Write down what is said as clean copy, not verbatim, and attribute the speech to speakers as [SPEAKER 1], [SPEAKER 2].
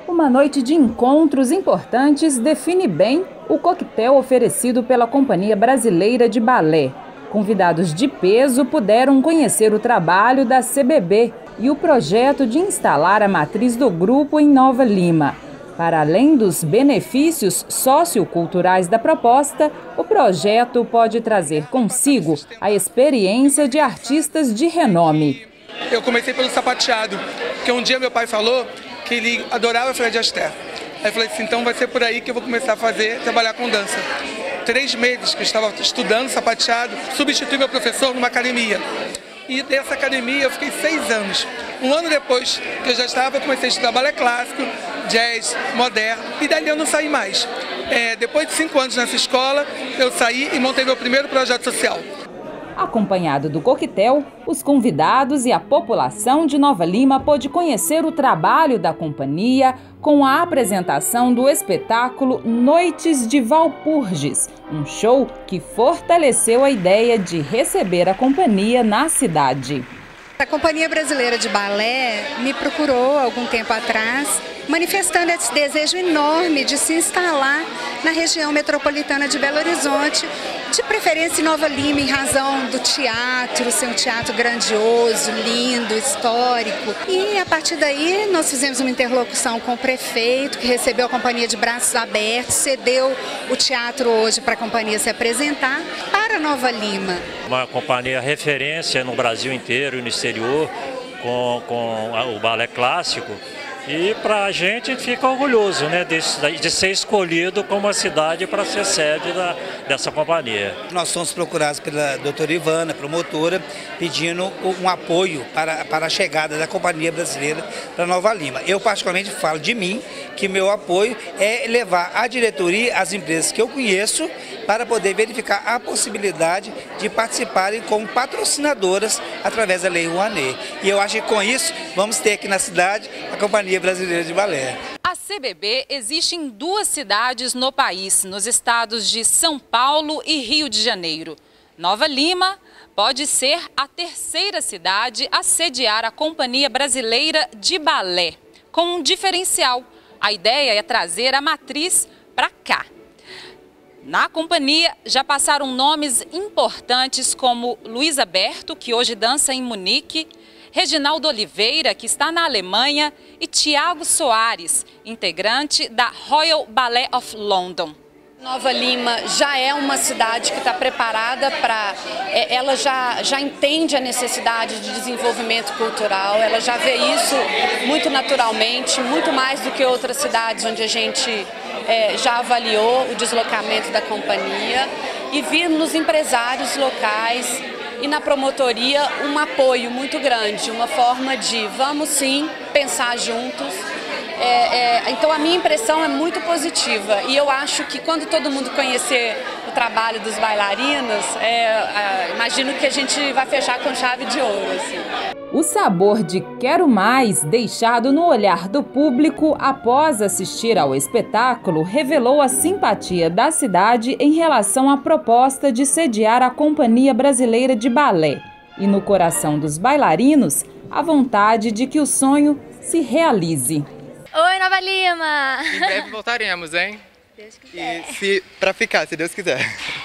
[SPEAKER 1] Uma noite de encontros importantes define bem o coquetel oferecido pela Companhia Brasileira de Balé. Convidados de peso puderam conhecer o trabalho da CBB e o projeto de instalar a matriz do grupo em Nova Lima. Para além dos benefícios socioculturais da proposta, o projeto pode trazer consigo a experiência de artistas de renome.
[SPEAKER 2] Eu comecei pelo sapateado, porque um dia meu pai falou que ele adorava Fred Astaire. Aí eu falei assim, então vai ser por aí que eu vou começar a trabalhar com dança. 3 meses que eu estava estudando sapateado, substituí meu professor numa academia. E dessa academia eu fiquei 6 anos. Um ano depois que eu já estava, eu comecei a estudar balé clássico, jazz, moderno, e dali eu não saí mais. Depois de 5 anos nessa escola, eu saí e montei meu primeiro projeto social.
[SPEAKER 1] Acompanhado do coquetel, os convidados e a população de Nova Lima pôde conhecer o trabalho da companhia com a apresentação do espetáculo Noites de Valpurgis, um show que fortaleceu a ideia de receber a companhia na cidade.
[SPEAKER 3] A Companhia Brasileira de Balé me procurou algum tempo atrás, manifestando esse desejo enorme de se instalar na região metropolitana de Belo Horizonte, de preferência em Nova Lima, em razão do teatro, ser um teatro grandioso, lindo, histórico. E a partir daí nós fizemos uma interlocução com o prefeito, que recebeu a companhia de braços abertos, cedeu o teatro hoje para a companhia se apresentar para Nova Lima.
[SPEAKER 4] Uma companhia referência no Brasil inteiro e no exterior com o balé clássico. E para a gente fica orgulhoso, né, de ser escolhido como a cidade para ser sede dessa companhia.
[SPEAKER 5] Nós fomos procurados pela doutora Ivana, promotora, pedindo um apoio para a chegada da Companhia Brasileira para Nova Lima. Eu particularmente falo de mim, que meu apoio é levar a diretoria, as empresas que eu conheço, para poder verificar a possibilidade de participarem como patrocinadoras através da Lei Rouanet. E eu acho que com isso vamos ter aqui na cidade a Companhia Brasileira de Balé.
[SPEAKER 1] A CBB existe em 2 cidades no país, nos estados de São Paulo e Rio de Janeiro. Nova Lima pode ser a 3ª cidade a sediar a Companhia Brasileira de Balé, com um diferencial. A ideia é trazer a matriz para cá. Na companhia já passaram nomes importantes como Luísa Berto, que hoje dança em Munique, Reginaldo Oliveira, que está na Alemanha, e Tiago Soares, integrante da Royal Ballet of London.
[SPEAKER 6] Nova Lima já é uma cidade que está preparada para... Ela já entende a necessidade de desenvolvimento cultural, ela já vê isso muito naturalmente, muito mais do que outras cidades onde a gente já avaliou o deslocamento da companhia, e vir nos empresários locais e na promotoria um apoio muito grande, uma forma de vamos sim pensar juntos. Então a minha impressão é muito positiva, e eu acho que quando todo mundo conhecer o trabalho dos bailarinos, imagino que a gente vai fechar com chave de ouro. Assim.
[SPEAKER 1] O sabor de quero mais, deixado no olhar do público após assistir ao espetáculo, revelou a simpatia da cidade em relação à proposta de sediar a Companhia Brasileira de Balé. E no coração dos bailarinos, a vontade de que o sonho se realize.
[SPEAKER 7] Oi, Nova Lima!
[SPEAKER 2] Em breve voltaremos, hein?
[SPEAKER 7] Deus quiser.
[SPEAKER 2] E pra ficar, se Deus quiser.